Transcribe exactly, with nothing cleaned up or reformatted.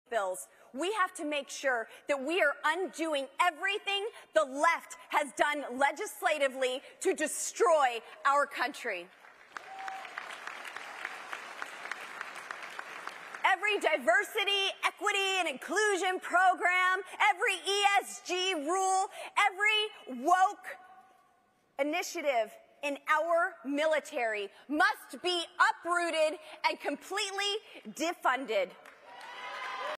bills. We have to make sure that we are undoing everything the left has done legislatively to destroy our country. Every diversity, equity, and inclusion program, every E S G rule, every woke initiative in our military must be uprooted and completely defunded.